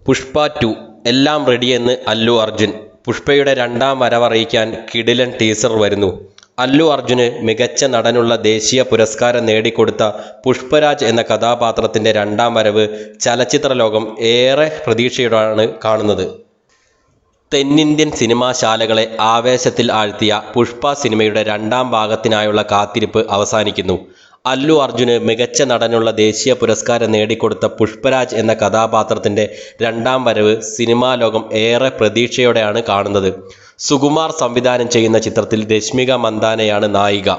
പുഷ്പ 2 എല്ലാം റെഡിയെന്ന് അല്ലു അർജുൻ. പുഷ്പയുടെ രണ്ടാം വരവറിയിക്കാൻ കിടിലൻ ടീസർ വരുന്നു. അല്ലു അർജുന് മികച്ച നടനുള്ള ദേശീയ പുരസ്കാരം നേടിക്കൊടുത്ത പുഷ്പരാജ് എന്ന കഥാപാത്രത്തിൻ്റെ രണ്ടാം വരവ് ചലച്ചിത്ര ലോകം ഏറെ പ്രതീക്ഷയോടെയാണ് കാണുന്നത്. തെന്നിന്ത്യൻ സിനിമാശാലകളെ ആവേശത്തിൽ ആഴ്ത്തിയ പുഷ്പ സിനിമയുടെ രണ്ടാം ഭാഗത്തിനായുള്ള കാത്തിരിപ്പ് അവസാനിക്കുന്നു. അല്ലു അർജുന് മികച്ച നടനുള്ള ദേശീയ പുരസ്കാരം നേടിക്കൊടുത്ത പുഷ്പരാജ് എന്ന കഥാപാത്രത്തിൻ്റെ രണ്ടാം വരവ് സിനിമാ ലോകം ഏറെ പ്രതീക്ഷയോടെയാണ് കാണുന്നത്. സുകുമാർ സംവിധാനം ചെയ്യുന്ന ചിത്രത്തിൽ രശ്മിക മന്ദാനയാണ് നായിക.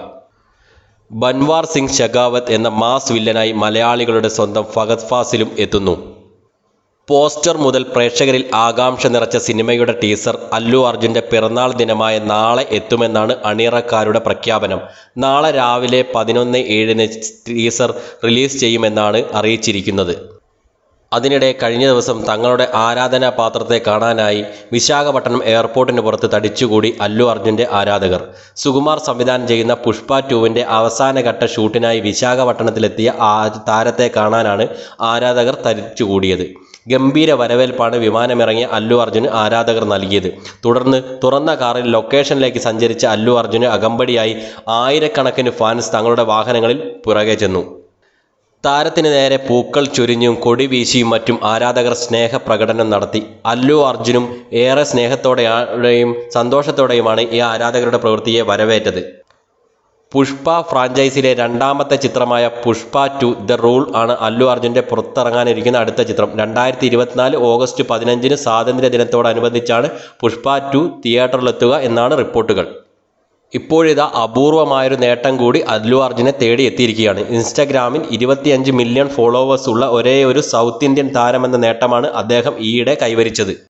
ബൻവാർ സിംഗ് ഷെഖാവത്ത് എന്ന മാസ് വില്ലനായി മലയാളികളുടെ സ്വന്തം ഫഹദ് ഫാസിലും എത്തുന്നു. പോസ്റ്റർ മുതൽ പ്രേക്ഷകരിൽ ആകാംക്ഷ നിറച്ച സിനിമയുടെ ടീസർ അല്ലു അർജുൻ്റെ പിറന്നാൾ ദിനമായ നാളെ എത്തുമെന്നാണ് അണിയറക്കാരുടെ പ്രഖ്യാപനം. നാളെ രാവിലെ 11:07 ടീസർ റിലീസ് ചെയ്യുമെന്നാണ് അറിയിച്ചിരിക്കുന്നത്. അതിനിടെ കഴിഞ്ഞ ദിവസം തങ്ങളുടെ ആരാധനാ പാത്രത്തെ കാണാനായി വിശാഖപട്ടണം എയർപോർട്ടിന് പുറത്ത് തടിച്ചുകൂടി അല്ലു അർജുൻ്റെ ആരാധകർ. സുകുമാർ സംവിധാനം ചെയ്യുന്ന പുഷ്പ 2വിൻ്റെ അവസാനഘട്ട ഷൂട്ടിനായി വിശാഖപട്ടണത്തിലെത്തിയ താരത്തെ കാണാനാണ് ആരാധകർ തടിച്ചുകൂടിയത്. ഗംഭീര വരവേൽപ്പാണ് വിമാനമിറങ്ങിയ അല്ലു അർജുന് ആരാധകർ നൽകിയത്. തുടർന്ന് തുറന്ന കാറിൽ ലൊക്കേഷനിലേക്ക് സഞ്ചരിച്ച അല്ലു അർജുന് അകമ്പടിയായി ആയിരക്കണക്കിന് ഫാൻസ് തങ്ങളുടെ വാഹനങ്ങളിൽ പുറകെ ചെന്നു. താരത്തിന് നേരെ പൂക്കൾ ചൊരിഞ്ഞും കൊടി വീശിയും മറ്റും ആരാധകർ സ്നേഹപ്രകടനം നടത്തി. അല്ലു അർജുനും ഏറെ സ്നേഹത്തോടെയും സന്തോഷത്തോടെയുമാണ് ഈ ആരാധകരുടെ പ്രവൃത്തിയെ വരവേറ്റത്. പുഷ്പ ഫ്രാഞ്ചൈസിയിലെ രണ്ടാമത്തെ ചിത്രമായ പുഷ്പ 2 ദ റൂൾ ആണ് അല്ലു അർജുൻ്റെ പുറത്തിറങ്ങാനിരിക്കുന്ന അടുത്ത ചിത്രം. 2024 ഓഗസ്റ്റ് 15 സ്വാതന്ത്ര്യ ദിനത്തോടനുബന്ധിച്ചാണ് പുഷ്പ 2 തിയേറ്ററിലെത്തുക എന്നാണ് റിപ്പോർട്ടുകൾ. ഇപ്പോഴിതാ അപൂർവമായൊരു നേട്ടം കൂടി അല്ലു അർജുനെ തേടി എത്തിയിരിക്കുകയാണ്. ഇൻസ്റ്റഗ്രാമിൽ 25 മില്യൺ ഫോളോവേഴ്സ് ഉള്ള ഒരേയൊരു സൗത്ത് ഇന്ത്യൻ താരമെന്ന നേട്ടമാണ് അദ്ദേഹം ഈയിടെ കൈവരിച്ചത്.